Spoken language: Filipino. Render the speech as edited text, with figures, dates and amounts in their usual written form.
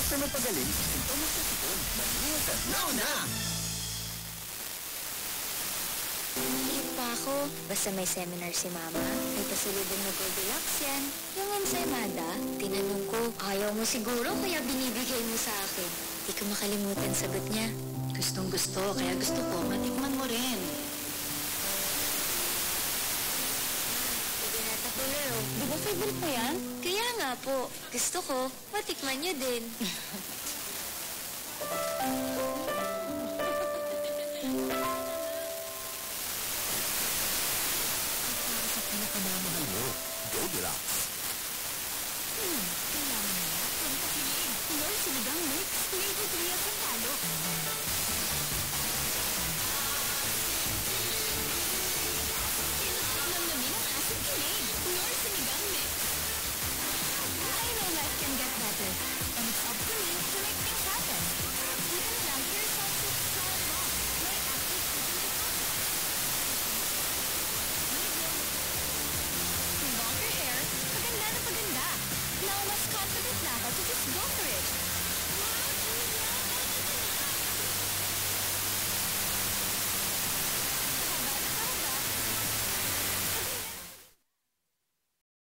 Sa mapagaling, sintomas sa sipon. Mag-iusap now na! Maliit pa ako. Basta may seminar si Mama, may pasalubong na Goldilocks yan. Yung ensaymada, tinanong ko, ayaw mo siguro kaya binibigay mo sa akin. Di ko makalimutan sagot niya. Gustong gusto, kaya gusto ko, matikman mo rin. Binata ko laro. Di ba favorite mo yan? Kaya nga po, gusto ko, matikman niyo din. Sa pinakamamahal mo, Goldilocks. Kailangan na natin pakilig. Lord, sinigang mix. Flavor 3 at pantalo. Namnamin ang ating kilig. Lord, sinigang mix. I know life can get better. And it's up to me to make things happen. Even lang, here's how to start off. Right after putting it on. Longer hair, paganda na paganda. Now, mas confident na ako to just go for it.